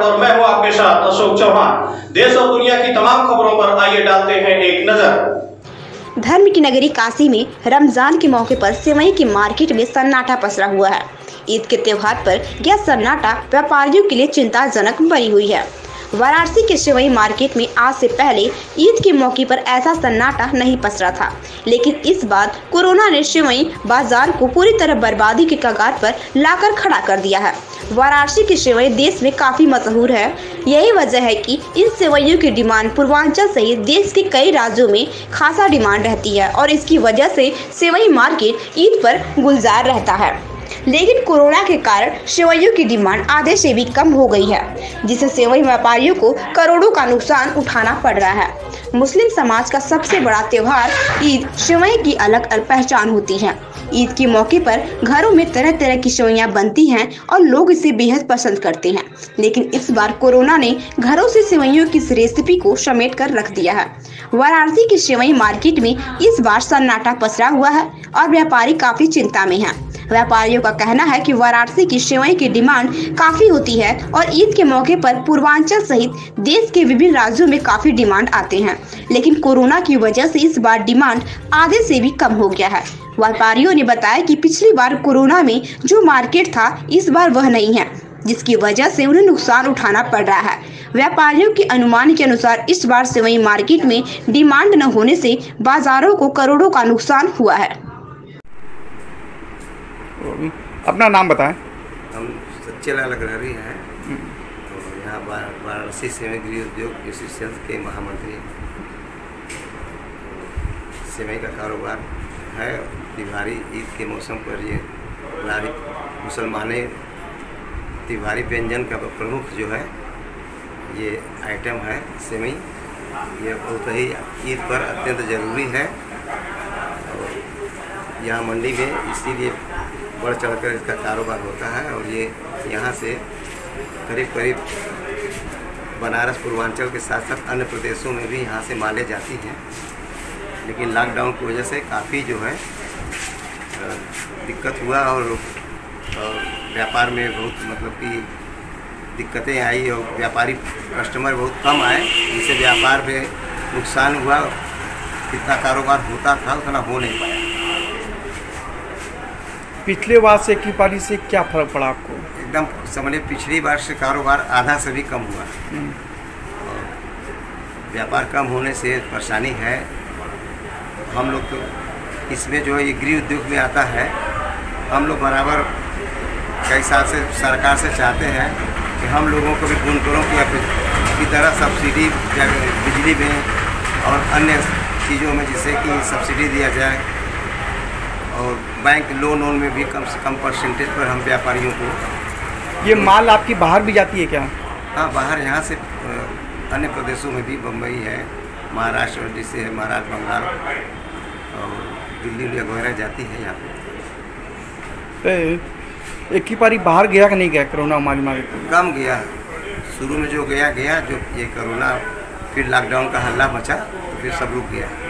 और मैं हूं आपके साथ अशोक चौहान। देश और दुनिया की तमाम खबरों पर आइए डालते हैं एक नजर। धर्म की नगरी काशी में रमजान के मौके पर सेवई की मार्केट में सन्नाटा पसरा हुआ है। ईद के त्योहार पर यह सन्नाटा व्यापारियों के लिए चिंताजनक बनी हुई है। वाराणसी के सेवई मार्केट में आज से पहले ईद के मौके पर ऐसा सन्नाटा नहीं पसरा था, लेकिन इस बार कोरोना ने सेवई बाजार को पूरी तरह बर्बादी के कगार पर लाकर खड़ा कर दिया है। वाराणसी की सेवई देश में काफी मशहूर है। यही वजह है कि इन सेवइयों की डिमांड पूर्वांचल सहित देश के कई राज्यों में खासा डिमांड रहती है और इसकी वजह से सेवई मार्केट ईद पर गुलजार रहता है। लेकिन कोरोना के कारण सेवइयों की डिमांड आधे से भी कम हो गई है, जिससे सेवई व्यापारियों को करोड़ों का नुकसान उठाना पड़ रहा है। मुस्लिम समाज का सबसे बड़ा त्योहार ईद सेवई की अलग अलग पहचान होती है। ईद के मौके पर घरों में तरह तरह की सेवइयां बनती हैं और लोग इसे बेहद पसंद करते हैं। लेकिन इस बार कोरोना ने घरों से सेवइयों की इस रेसिपी को समेट कर रख दिया है। वाराणसी की सेवई मार्केट में इस बार सन्नाटा पसरा हुआ है और व्यापारी काफी चिंता में हैं। व्यापारियों का कहना है कि वाराणसी की सेवई की डिमांड काफी होती है और ईद के मौके पर पूर्वांचल सहित देश के विभिन्न राज्यों में काफी डिमांड आते हैं, लेकिन कोरोना की वजह से इस बार डिमांड आधे से भी कम हो गया है। व्यापारियों ने बताया कि पिछली बार कोरोना में जो मार्केट था इस बार वह नहीं है, जिसकी वजह से उन्हें नुकसान उठाना पड़ रहा है। व्यापारियों के अनुमान के अनुसार इस बार सेवई मार्केट में डिमांड न होने से बाजारों को करोड़ों का नुकसान हुआ है। अपना नाम बताएं। हम सच्चेलाल अग्रहरी हैं और यहाँ वाराणसी सेवई गृह उद्योग एसोसिएशन के महामंत्री हैं। सेवई का कारोबार है। त्योहारी ईद के मौसम पर ये मुसलमाने त्योहारी व्यंजन का प्रमुख जो है ये आइटम है सेवई। ये बहुत ही ईद पर अत्यंत ज़रूरी है और यहाँ मंडी में इसीलिए बढ़ चढ़कर इसका कारोबार होता है और ये यहाँ से करीब करीब बनारस पूर्वांचल के साथ साथ अन्य प्रदेशों में भी यहाँ से माले जाती हैं। लेकिन लॉकडाउन की वजह से काफ़ी जो है दिक्कत हुआ और व्यापार में बहुत मतलब कि दिक्कतें आई और व्यापारी कस्टमर बहुत कम आए, जिससे व्यापार में नुकसान हुआ। जितना कारोबार होता था उतना हो नहीं पाया। पिछले बार से की पारी से क्या फर्क पड़ा आपको? एकदम समझिए पिछली बार से कारोबार आधा से भी कम हुआ और व्यापार कम होने से परेशानी है। हम लोग तो इसमें जो है ये गृह उद्योग में आता है। हम लोग बराबर कई साल से सरकार से चाहते हैं कि हम लोगों को भी बुनकरों की तरह सब्सिडी बिजली में और अन्य चीज़ों में जिससे कि सब्सिडी दिया जाए और बैंक लोन में भी कम से कम परसेंटेज पर हम व्यापारियों को। ये माल आपकी बाहर भी जाती है क्या? हाँ, बाहर यहाँ से अन्य प्रदेशों में भी, बम्बई है, महाराष्ट्र जैसे है, महाराष्ट्र, बंगाल और दिल्ली वगैरह जाती है यहाँ पे। एक ही पारी बाहर गया कि नहीं गया कोरोना महामारी? कम गया। शुरू में जो गया जो ये कोरोना फिर लॉकडाउन का हल्ला मचा तो फिर सब रुक गया।